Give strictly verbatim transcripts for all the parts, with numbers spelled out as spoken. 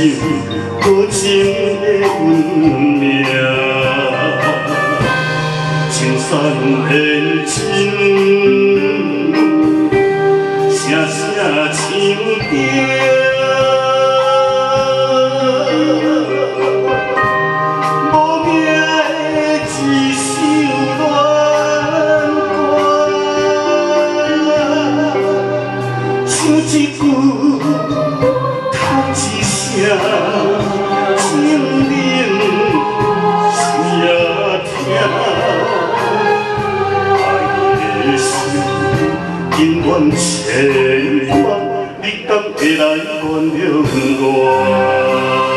无情的运命，青山变青，声声唱着。 一句，叹一声，证明心也痛。爱的心，永远牵挂，你敢会来原谅我？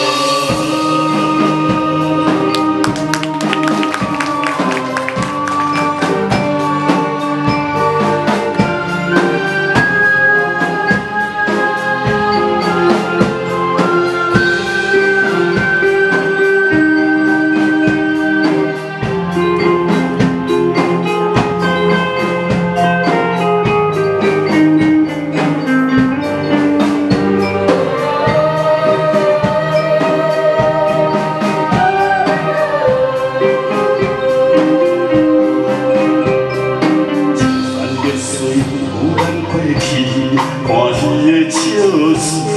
看伊的笑声，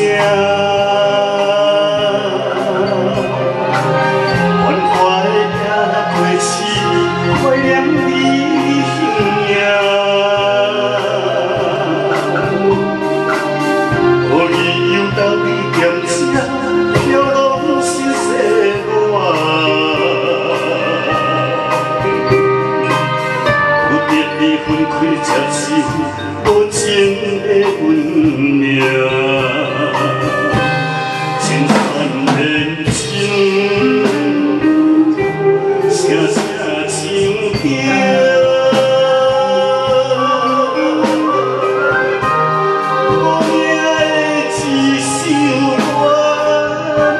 繁华的夜过去，怀念你形影。予伊犹斗伊踮车，飘拢心西乱。有得你分开接受。 无情的运命，青山变青，声声唱着。无名的一首恋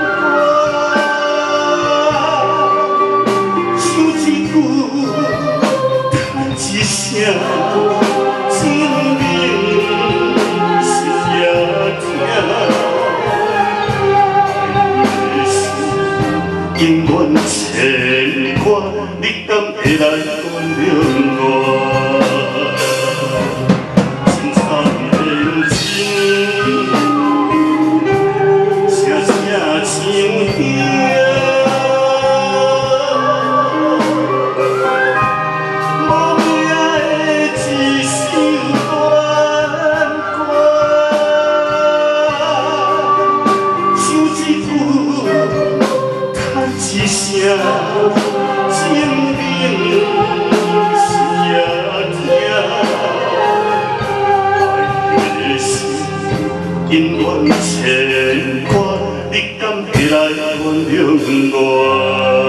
歌，唱一句，叹一声。 永远牵挂，你敢会来原谅我？青山变青，声声唱着。无名的一首恋歌，唱一句。 一声证明心也痛，爱的心永远牵挂，你敢会来原谅我？